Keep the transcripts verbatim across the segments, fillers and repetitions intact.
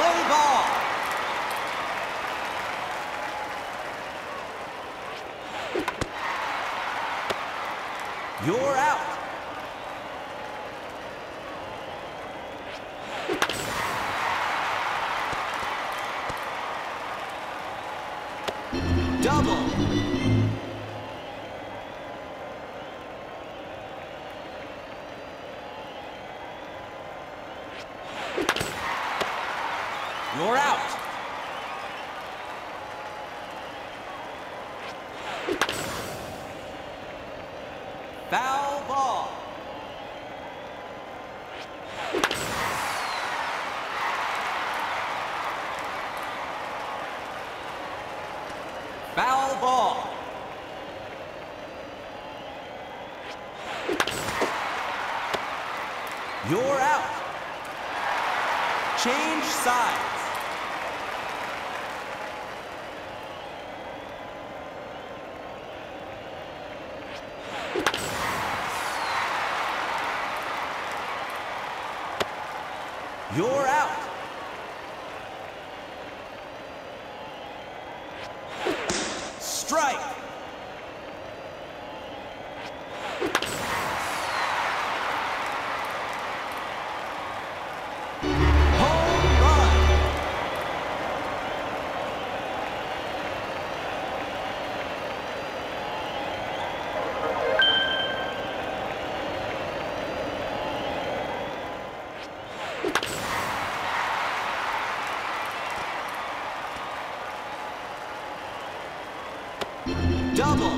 Play ball. You're out. Double. You're out. Foul ball. Foul ball. You're out. Change sides. You're out. Strike. Home run. Double.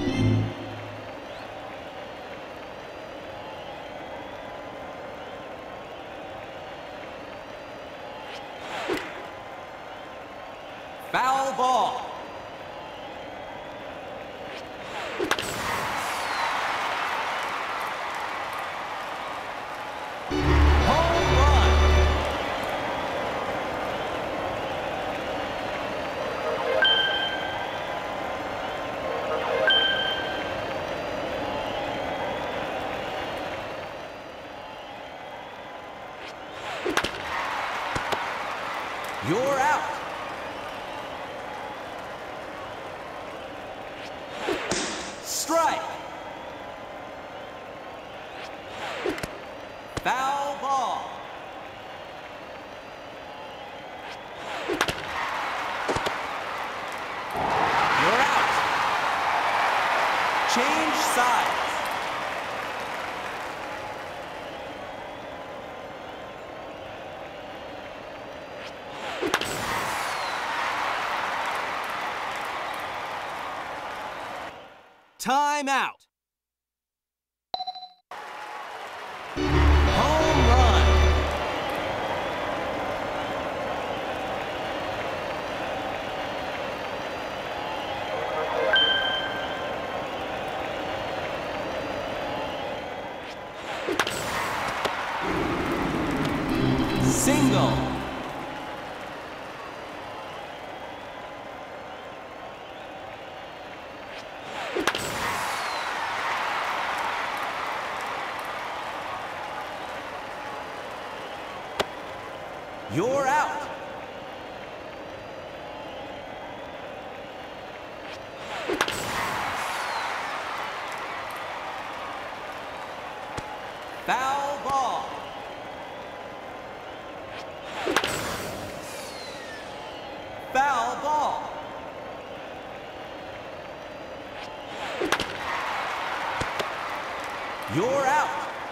Foul ball. Home run. You're out. Strike. Foul ball. You're out. Change sides. Time out. Home run. Single. You're out. Foul ball. Foul ball. You're out.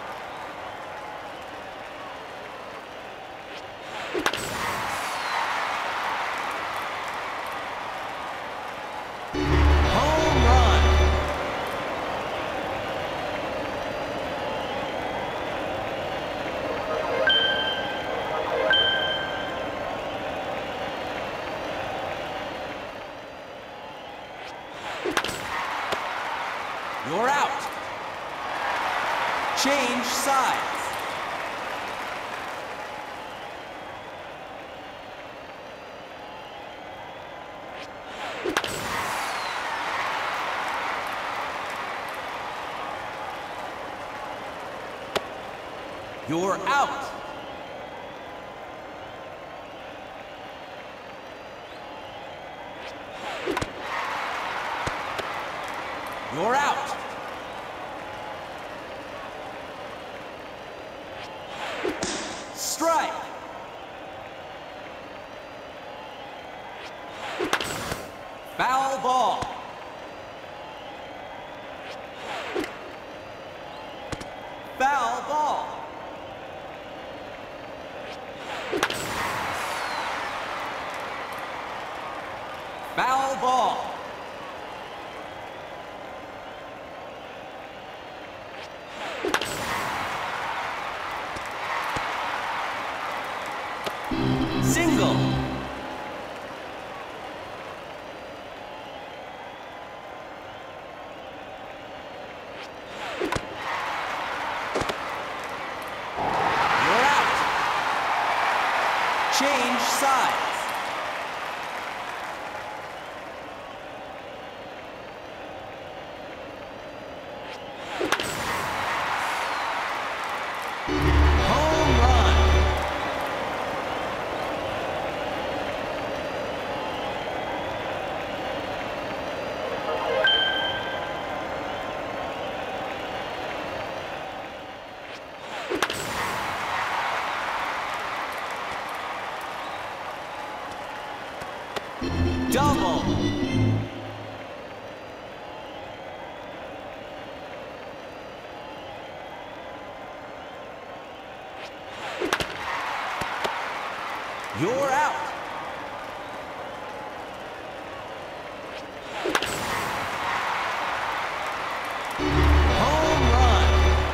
Home run. You're out. Change sides. You're out. You're out. Strike. Foul ball. Foul ball. Foul ball. Single. You're out. Change sides. Double. You're out. Home run.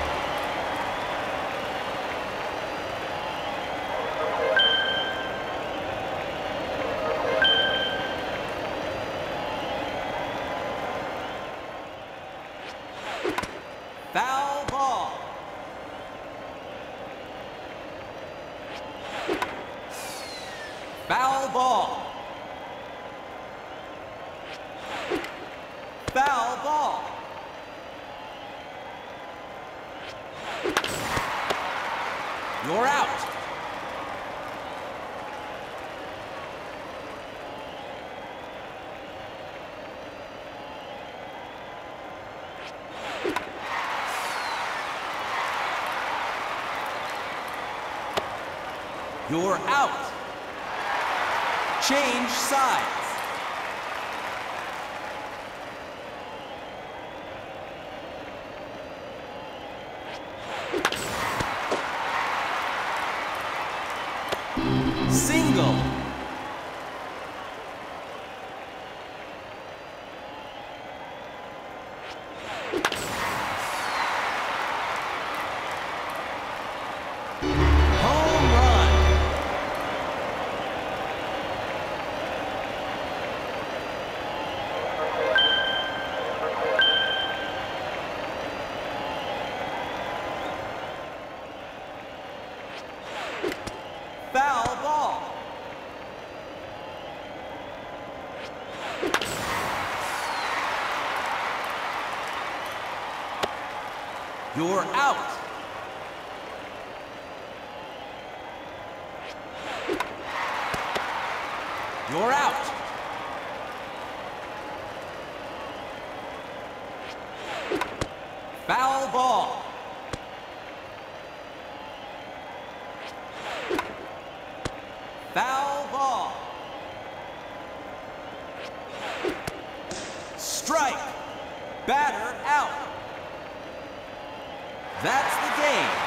Foul ball. Foul ball. Foul ball. You're out. You're out. Change sides. Single. Home run. Foul ball. You're out. You're out. Foul ball. Foul ball. Strike. Batter out. That's the game.